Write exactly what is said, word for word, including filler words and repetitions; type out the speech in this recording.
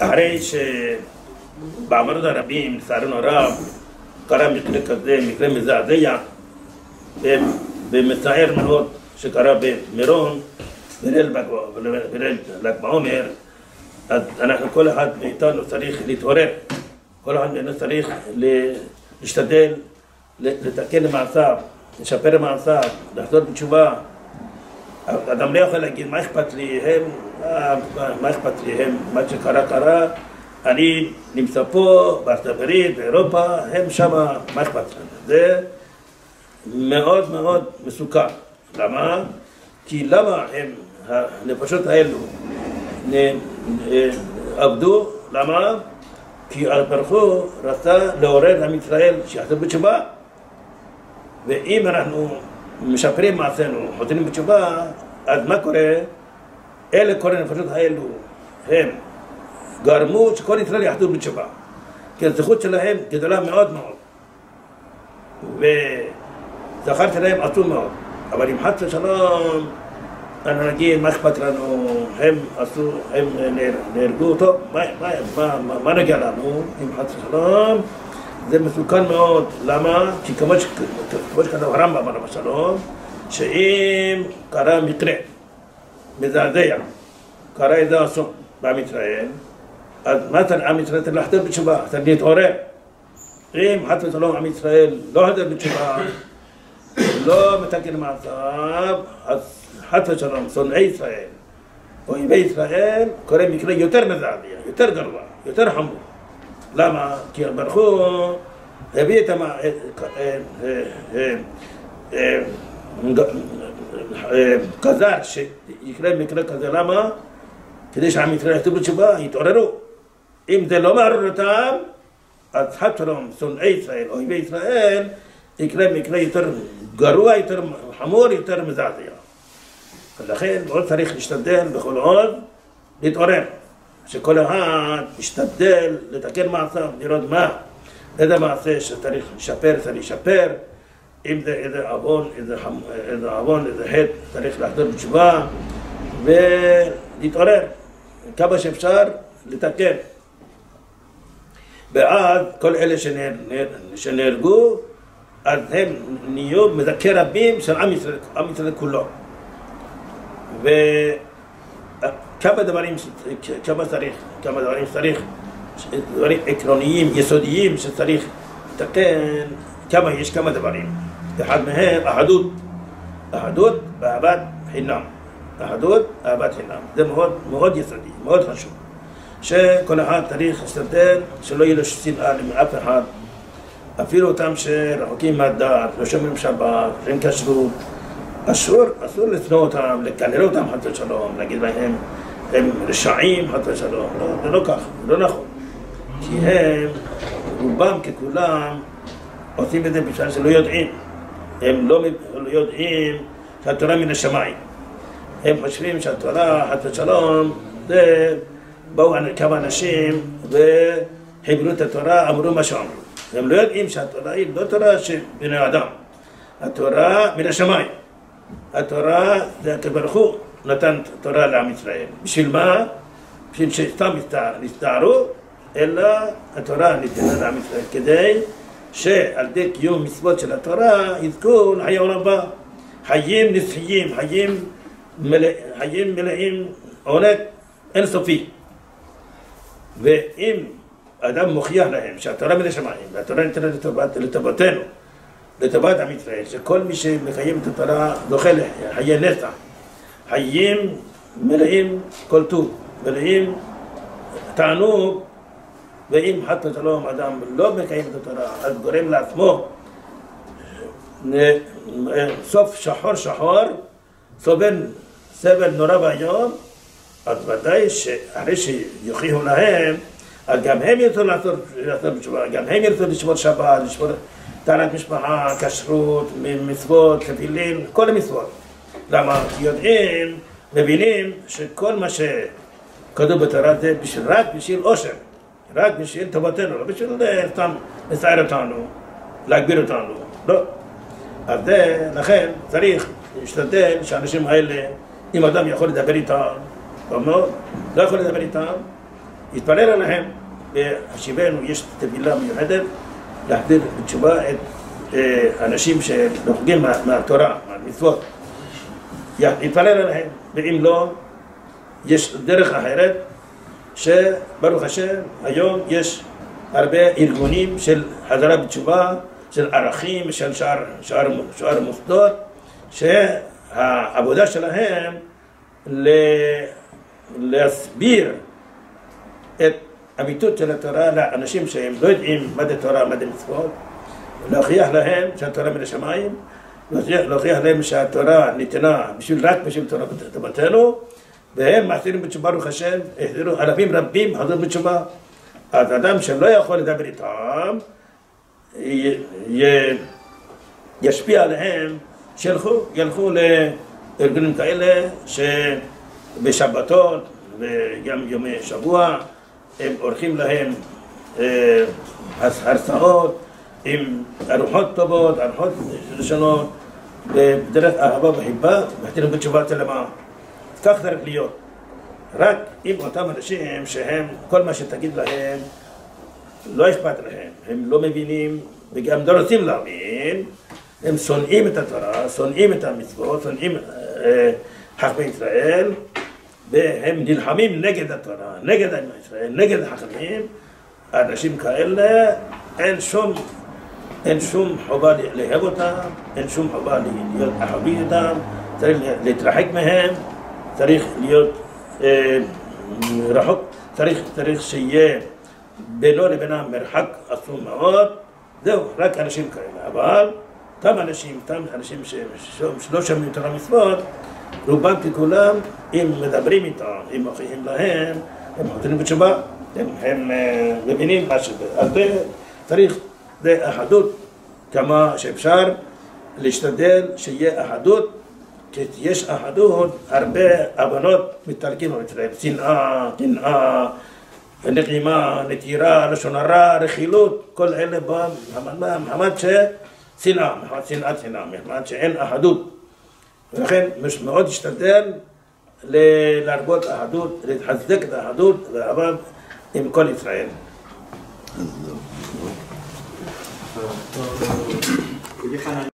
אחרי שבעברות הרבים, לצערנו הרב, קרה מקרה כזה, מקרה מזעזע ומצער מאוד שקרה במירון, בליל ל"ג בעומר. אז אנחנו, כל אחד מאיתנו צריך להתעורר, כל אחד מאיתנו צריך להשתדל לתקן מעשיו, לשפר מעשיו, לחזור בתשובה. אדם לא יכול להגיד מה אכפת לי, הם, מה אכפת לי, הם, מה שקרה קרה, אני נמצא פה, בארצות הברית, באירופה, הם שמה, מה אכפת להם? זה מאוד מאוד מסוכן. למה? כי למה הם, הנפשות האלו, עבדו? למה? כי ברוך הוא רצה לעורר עם ישראל שיחזור בתשובה. ואם אנחנו משפרים מעשינו, חוזרים בתשובה, אז מה קורה? אלה כל הנפשות האלו, הם גרמו שכל ישראל יחזור בתשובה. כי הזכות שלהם גדולה מאוד מאוד. וזכר שלהם עצום מאוד. אבל אם חס ושלום, אנחנו נגיד, מה אכפת לנו, הם עשו, הם נהרגו, טוב, מה, מה, מה, מה, מה נגיע לנו, אם חס ושלום? זה מסוכן מאוד. למה? כי כמו שכתב הרמב"ם עליו השלום, שאם קרה מקרה מזעזע, קרה איזה אסון בעם ישראל, אז מה צריך עם ישראל? צריך לחזור בתשובה, צריך להתעורר. אם חס ושלום עם ישראל לא חזר בתשובה, לא מתקן מעשיו, אז חס ושלום שונאי ישראל, אויבי ישראל, קורה מקרה יותר מזעזע, יותר גרוע, יותר חמור. למה? כי ברוך הוא הביא את המ... גזר שיקרה מקרה כזה. למה? כדי שעם ישראל יחזרו בתשובה, יתעוררו. אם זה לא מעורר אותם, אז חס ושלום שונאי ישראל, אויבי ישראל, יקרה מקרה יותר גרוע, יותר חמור, יותר מזעזע. ולכן מאוד צריך להשתדל בכל עוד להתעורר. שכל אחד ישתדל לתקן מעשיו, לראות מה, איזה מעשה שצריך לשפר, צריך לשפר. אם זה איזה עוון, איזה, איזה עוון, איזה חטא, צריך לחזור בתשובה ולהתעורר. כמה שאפשר לתקן. ואז כל אלה שנהר, שנהרגו, אז הם נהיו מזכי רבים של עם ישראל, עם ישראל כולו. וכמה דברים, כמה צריך, כמה דברים שצריך, דברים עקרוניים, יסודיים שצריך לתקן, כמה יש כמה דברים. אחד מהם, אחדות. אחדות ואהבת חינם. אחדות, אהבת חינם. זה מאוד, מאוד יסודי, מאוד חשוב. שכל אחד צריך להשתדל שלא יהיה לו שנאה לאף אחד. אפילו אותם שרחוקים מהדת, לא שומרים שבת, אין כשרות, אסור, אסור לשנוא אותם, לקלל אותם חס ושלום, להגיד להם הם רשעים חס ושלום. לא, זה לא כך, זה לא נכון. כי הם, רובם ככולם, עושים את זה בשביל שלא יודעים. הם לא יודעים שהתורה מן השמיים. הם חושבים שהתורה חס ושלום, זה באו כמה אנשים וחיברו את התורה, אמרו מה שאמרו. הם לא יודעים שהתורה היא לא תורה של בני אדם. התורה מן השמיים. התורה זה ברוך הוא נתן תורה לעם ישראל. בשביל מה? בשביל שסתם נסתערו, אלא התורה ניתנה לעם ישראל כדי שעל ידי קיום מצוות של התורה יזכו לחיי העולם הבא. חיים נצחיים, חיים מלא, חיים מלאים, עונג אינסופי. ואם אדם מוכיח להם שהתורה מן השמיים והתורה ניתנה לטובתנו, לטובת עם ישראל, שכל מי שמקיים את התורה זוכה לחיי נצח, חיים מלאים כל טוב, מלאים תענוג. ואם חס ושלום אדם לא מקיים את התורה, אז גורם לעצמו סוף שחור שחור, סובל סבל נורא והיום, אז ודאי שאחרי שיוכיחו להם, אז גם הם ירצו לעשות בתשובה, גם הם ירצו לשמור שבת, לשמור טהרת משפחה, כשרות, מצוות, תפילין, כל המצוות. למה? כי יודעים, מבינים שכל מה שכתוב בתורה זה רק בשביל עושר, רק בשביל טובתנו, לא בשביל סתם לסער אותנו, להגביר אותנו, לא. אז זה, לכן צריך להשתדל שהאנשים האלה, אם אדם יכול לדבר איתם, לא יכול לדבר איתם, יתפלל עליהם. בהשיבנו יש תפילה מיוחדת להחזיר בתשובה את האנשים שנוחגים מהתורה, מהמצוות. יתפלל עליהם, ואם לא, יש דרך אחרת שברוך השם היום יש הרבה ארגונים של חזרה בתשובה, של ערכים, של שאר, שאר, שאר מוסדות, שהעבודה שלהם להסביר את אמיתות של התורה לאנשים שהם לא יודעים מה זה תורה, מה זה מצוות, להוכיח להם שהתורה מן השמיים, להוכיח להם שהתורה ניתנה בשביל, רק בשביל תורה בתורתנו, והם מחזירים בתשובה ברוך השם, החזירו אלפים רבים חזרו בתשובה. אז אדם שלא יכול לדבר איתם, י, י, ישפיע עליהם, שילכו, ילכו לארגונים כאלה שבשבתות וגם יומי שבוע הם עורכים להם אה, הרצאות עם ארוחות טובות, ארוחות ראשונות, בדרך אהבה וחיבה, מחזירים בתשובה שלמה. כך צריך להיות. רק עם אותם אנשים שהם, כל מה שתגיד להם, לא אכפת להם, הם לא מבינים וגם לא רוצים להבין, הם שונאים את התורה, שונאים את המצוות, שונאים אה, חכמי ישראל, והם נלחמים נגד התורה, נגד עם ישראל, נגד החכמים. אנשים כאלה, אין שום, אין שום חובה לאהוב אותם, אין שום חובה להיות אחובי איתם, צריך להתרחק מהם, צריך להיות אה, רחוק, צריך, צריך שיהיה בינו לבינם מרחק עצום מאוד. זהו, רק אנשים כאלה. אבל אותם אנשים, אותם אנשים שלא שומעים תורה מצוות, רובם ככולם, אם מדברים איתם, אם מוכיחים להם, הם חוזרים בתשובה, הם, הם uh, מבינים מה שזה. אז צריך אחדות כמה שאפשר, להשתדל שיהיה אחדות, כי יש אחדות, הרבה הבנות מתחלקים במצרים, שנאה, קנאה, נקימה, נטירה, לשון הרע, רכילות, כל אלה בא מחמת ששנאה, מחמת שנאת שנאה, מחמת שאין אחדות. ולכן מאוד להשתדל להרבות אחדות, להתחזק את האחדות ואהבה עם כל ישראל.